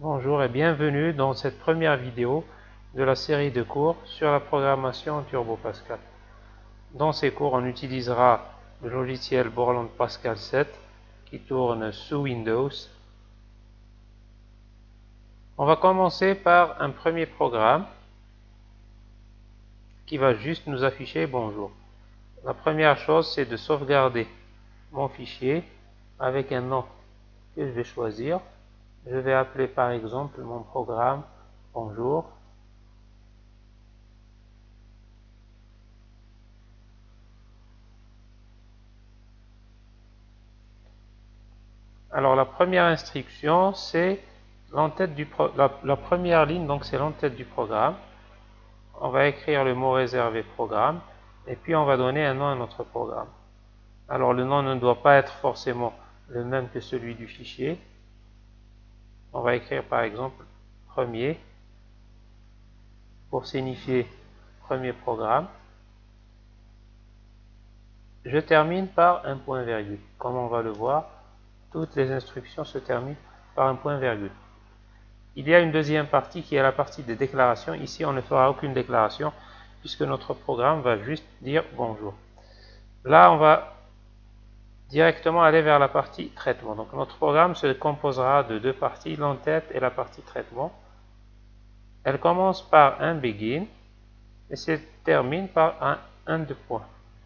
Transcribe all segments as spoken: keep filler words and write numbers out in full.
Bonjour et bienvenue dans cette première vidéo de la série de cours sur la programmation en Turbo Pascal. Dans ces cours, on utilisera le logiciel Borland Pascal sept qui tourne sous Windows. On va commencer par un premier programme qui va juste nous afficher bonjour. La première chose, c'est de sauvegarder mon fichier avec un nom que je vais choisir. Je vais appeler par exemple mon programme bonjour. Alors la première instruction, c'est l'entête du pro la, la première ligne, donc c'est l'entête du programme. On va écrire le mot réservé programme et puis on va donner un nom à notre programme. Alors le nom ne doit pas être forcément le même que celui du fichier. On va écrire par exemple premier pour signifier premier programme. Je termine par un point virgule. Comme on va le voir, toutes les instructions se terminent par un point virgule. Il y a une deuxième partie qui est la partie des déclarations. Ici, on ne fera aucune déclaration puisque notre programme va juste dire bonjour. Là, on va directement aller vers la partie traitement. Donc, notre programme se composera de deux parties, l'entête et la partie traitement. Elle commence par un begin et se termine par un end point.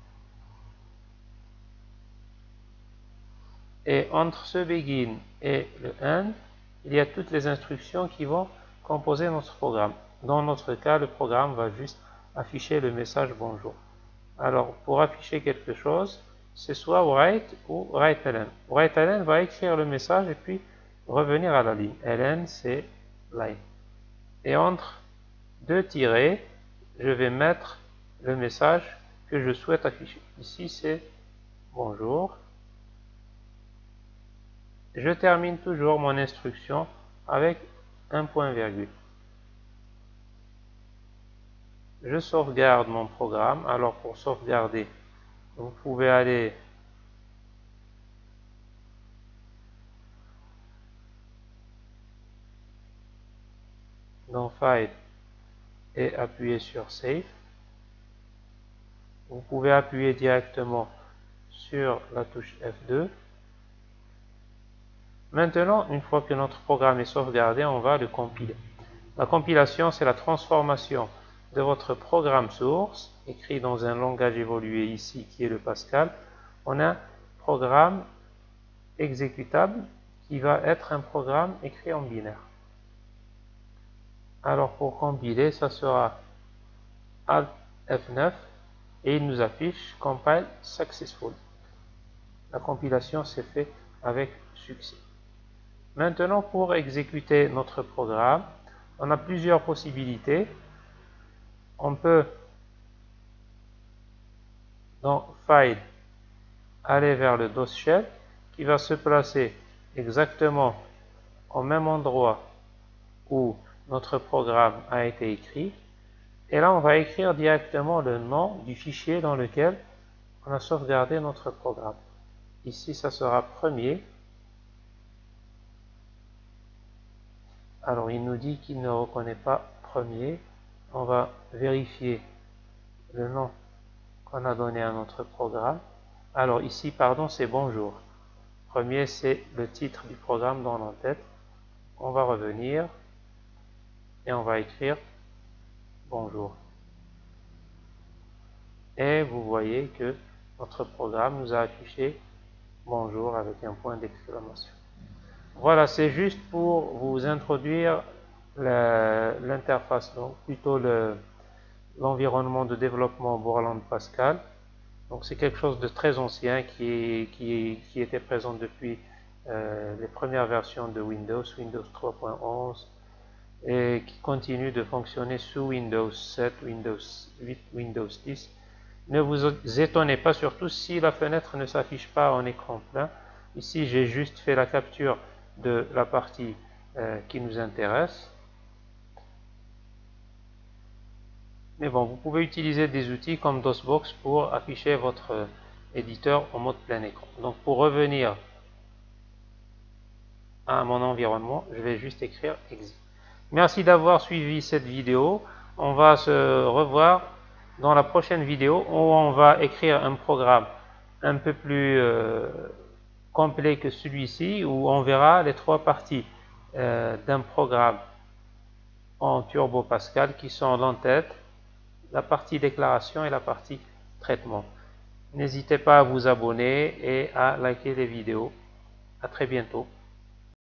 Et entre ce begin et le end, il y a toutes les instructions qui vont composer notre programme. Dans notre cas, le programme va juste afficher le message bonjour. Alors, pour afficher quelque chose, c'est soit write ou write-ln. Write-ln va écrire le message et puis revenir à la ligne. Ln, c'est line. Et entre deux tirets, je vais mettre le message que je souhaite afficher. Ici, c'est bonjour. Je termine toujours mon instruction avec un point virgule. Je sauvegarde mon programme. Alors pour sauvegarder, vous pouvez aller dans File et appuyer sur Save. Vous pouvez appuyer directement sur la touche F deux. Maintenant, une fois que notre programme est sauvegardé, on va le compiler. La compilation, c'est la transformation de votre programme source, écrit dans un langage évolué ici, qui est le Pascal, en un programme exécutable qui va être un programme écrit en binaire. Alors, pour compiler, ça sera Alt F neuf et il nous affiche Compile Successful. La compilation s'est faite avec succès. Maintenant, pour exécuter notre programme, on a plusieurs possibilités. On peut, dans File, aller vers le DOS Shell, qui va se placer exactement au même endroit où notre programme a été écrit. Et là, on va écrire directement le nom du fichier dans lequel on a sauvegardé notre programme. Ici, ça sera premier. Alors, il nous dit qu'il ne reconnaît pas premier. On va vérifier le nom qu'on a donné à notre programme. Alors, ici, pardon, c'est bonjour. Premier, c'est le titre du programme dans l'entête. On va revenir et on va écrire bonjour. Et vous voyez que notre programme nous a affiché bonjour avec un point d'exclamation. Voilà, c'est juste pour vous introduire l'interface, donc plutôt l'environnement de développement Borland Pascal. Donc c'est quelque chose de très ancien qui, qui, qui était présent depuis euh, les premières versions de Windows, Windows trois point onze, et qui continue de fonctionner sous Windows sept, Windows huit, Windows dix. Ne vous étonnez pas, surtout si la fenêtre ne s'affiche pas en écran plein. Ici, j'ai juste fait la capture de la partie euh, qui nous intéresse. Mais bon, vous pouvez utiliser des outils comme DOSBox pour afficher votre euh, éditeur en mode plein écran. Donc pour revenir à mon environnement, je vais juste écrire exit. Merci d'avoir suivi cette vidéo. On va se revoir dans la prochaine vidéo où on va écrire un programme un peu plus euh, complet que celui-ci, où on verra les trois parties euh, d'un programme en Turbo Pascal qui sont l'entête, la partie déclaration et la partie traitement. N'hésitez pas à vous abonner et à liker les vidéos. À très bientôt.